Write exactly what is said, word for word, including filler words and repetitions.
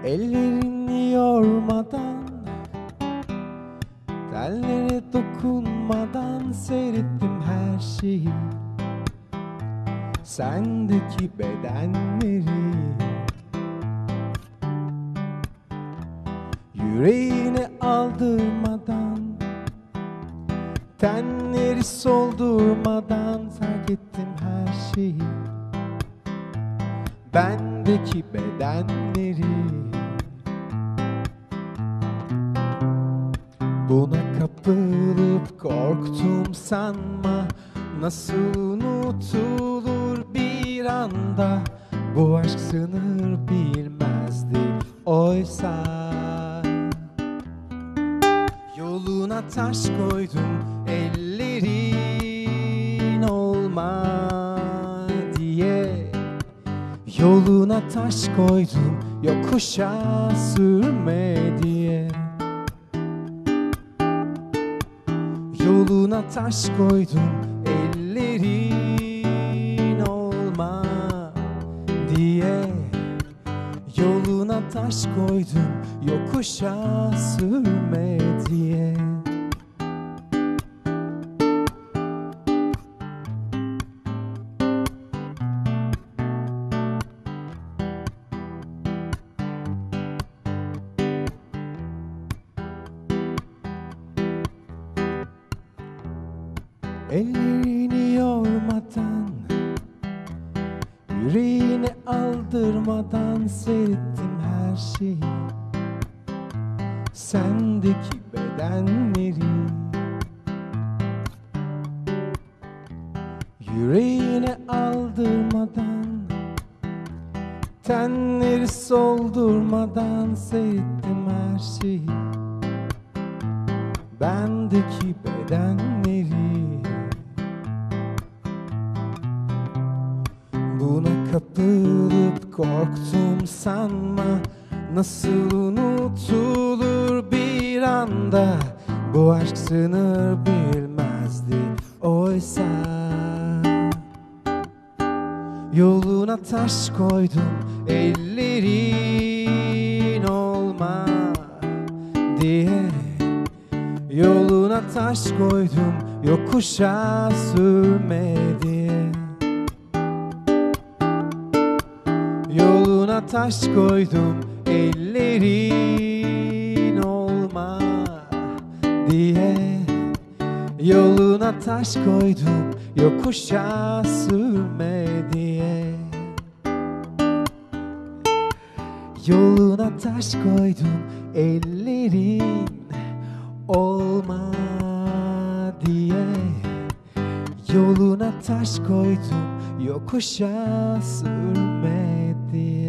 Ellerini yormadan, tellere dokunmadan seyrettim her şeyi. Sendeki bedenleri, yüreğine aldırmadan, tenleri soldurmadan terk ettim her şeyi. Bendeki bedenleri, buna kapılıp korktum sanma. Nasıl unutulur bir anda, bu aşk sınır bilmezdi oysa. Yoluna taş koydum ellerin olma diye. Yoluna taş koydum yokuşa sürme diye. Yoluna taş koydum ellerin olma diye. Yoluna taş koydum yokuşa sürme diye. Ellerini yormadan, yüreğini aldırmadan seyrettim her şeyi. Sendeki bedenleri, yüreğine aldırmadan, tenleri soldurmadan seyrettim her şeyi. Bendeki bedenleri, buna kapılıp korktum sanma. Nasıl unutulur bir anda, bu aşk sınır bilmezdi oysa. Yoluna taş koydum ellerin olma diye. Yoluna taş koydum yokuşa sürme diye. Yoluna taş koydum ellerin olma diye. Yoluna taş koydum yokuşa sürme diye. Yoluna taş koydum ellerin olma diye. Yoluna taş koydum yokuşa sürme diye.